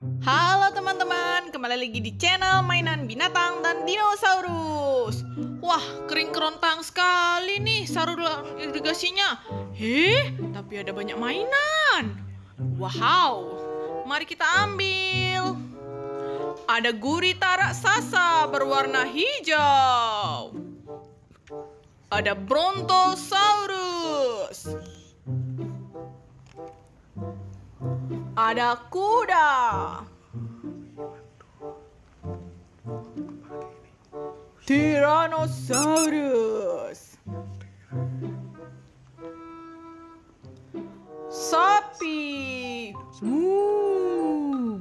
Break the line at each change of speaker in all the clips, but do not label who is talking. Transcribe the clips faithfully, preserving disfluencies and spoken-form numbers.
Halo teman-teman, kembali lagi di channel mainan binatang dan dinosaurus. Wah, kering kerontang sekali nih saluran irigasinya. Heh, tapi ada banyak mainan. Wow, mari kita ambil. Ada gurita raksasa berwarna hijau. Ada Brontosaurus. Ada kuda. Tyrannosaurus. Sapi. Moo.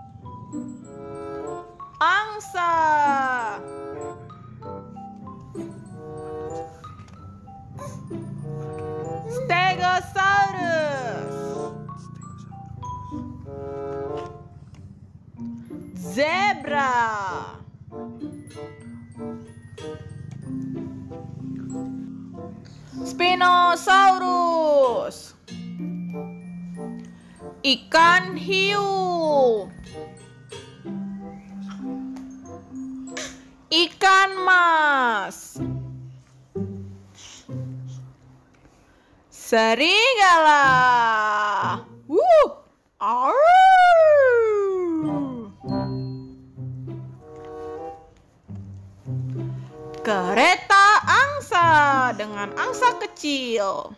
Angsa. Stegosaurus. Zebra. Spinosaurus. Ikan hiu. Ikan mas. Serigala. Wuh. Arr. Kereta angsa dengan angsa kecil.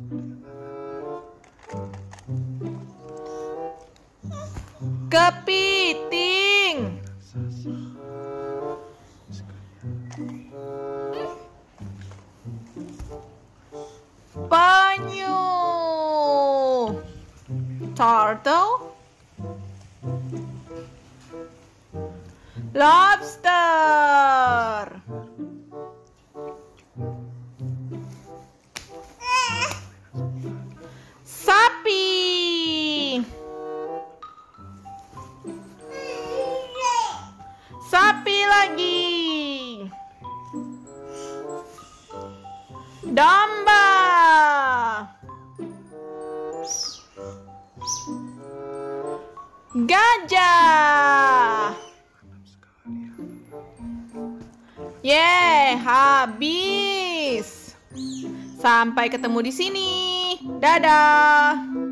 Kepiting. Penyu. Turtle. Lobster. Sapi. Sapi lagi. Domba. Gajah. Yeay, habis. Sampai ketemu di sini. Dadah.